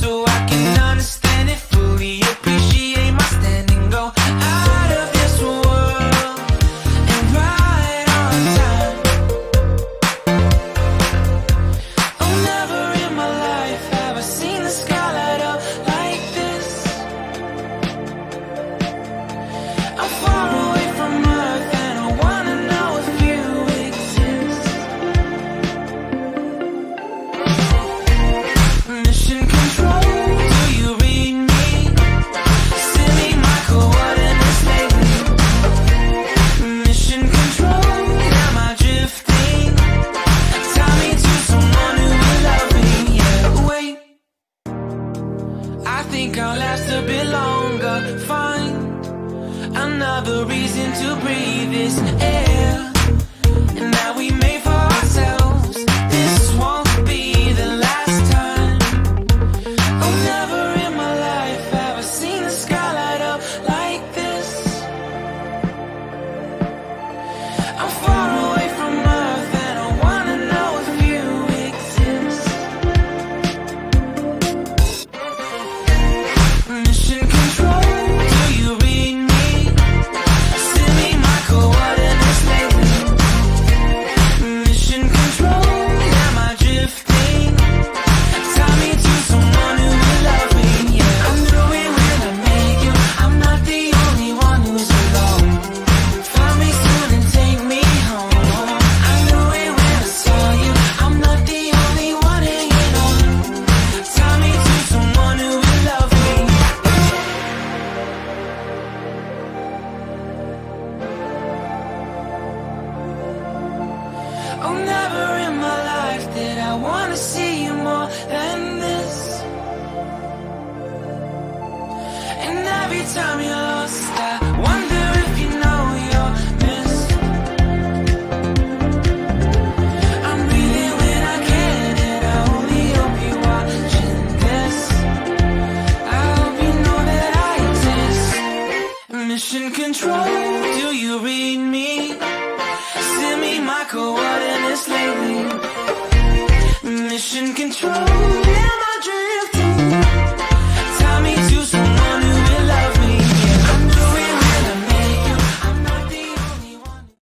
so I can understand it fully, appreciate my stand and go out of this world and right on time. Oh, never in my life have I seen the sky light up like this. I'm far away from Earth and I wanna know if you exist. Mission control, do you read me? Send me my coordinates lately. Mission control, am I drifting? Tie me to someone who will love me. Yeah, wait, I think I'll last a bit longer. Find another reason to breathe this air, and that we made for ourselves. This won't be the last time. Oh, never in my life have I seen the sky light up like this. I'm far away from Earth and I wanna know if you exist. Mission control, do you read me? Send me my coordinates lately. Mission control, am I drifting? Tie me to someone who will love me. Yeah, I knew it when I met you. I'm not the only one who's alone. Find me soon and take me home. I knew it when I saw you. I'm not the only one hanging on. Tie me to someone who will love me. Oh, never in my life did I wanna see you more than this. And every time you're